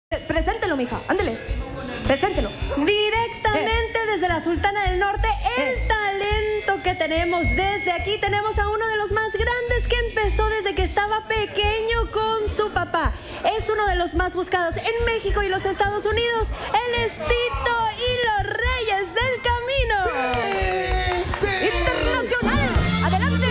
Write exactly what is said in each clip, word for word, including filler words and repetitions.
Preséntelo, mija, ándele. Preséntelo. Directamente eh. desde la Sultana del Norte, el eh. talento que tenemos desde aquí. Tenemos a uno de los más grandes que empezó desde que estaba pequeño con su papá. Es uno de los más buscados en México y los Estados Unidos. Él es Tito y los Reyes del Camino. Sí, sí. Internacional. Adelante.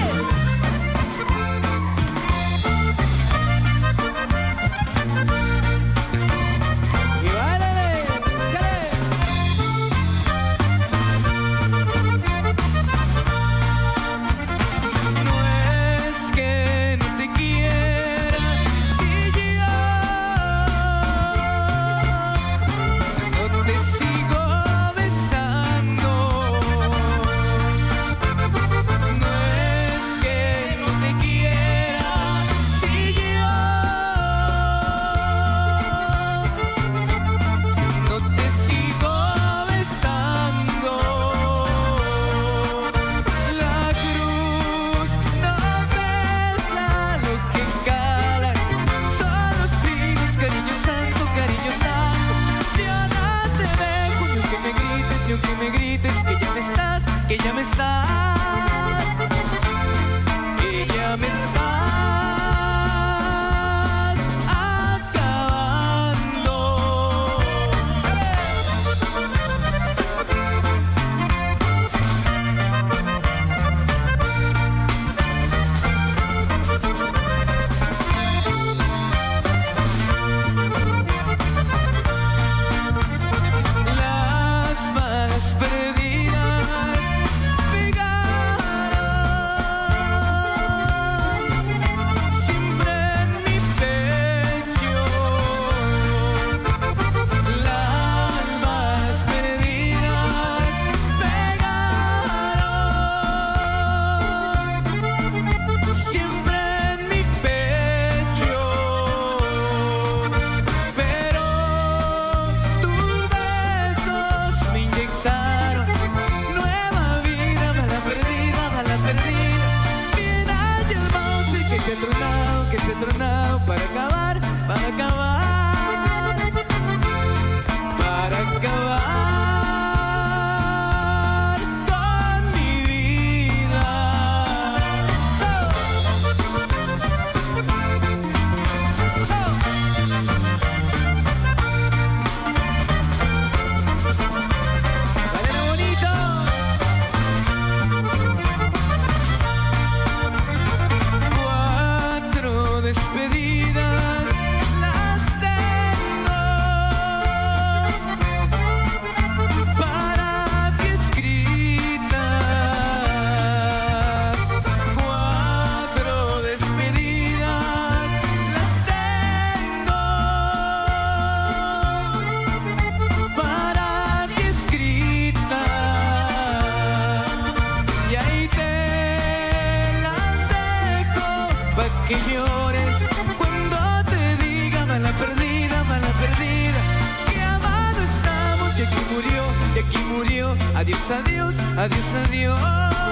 Que me grites que ya me estás, que ya me estás, que ya me estás acabando. Que te he tronado para acabar, para acabar, para acabar con mi vida. Oh. Oh. Vale, bonito. Despedidas las tengo para ti escritas. Cuatro despedidas las tengo para ti escritas. Y ahí te las dejo pa' que llores cuando te diga mala perdida, mala perdida, que amado estamos y aquí murió, y aquí murió. Adiós, adiós, adiós, adiós.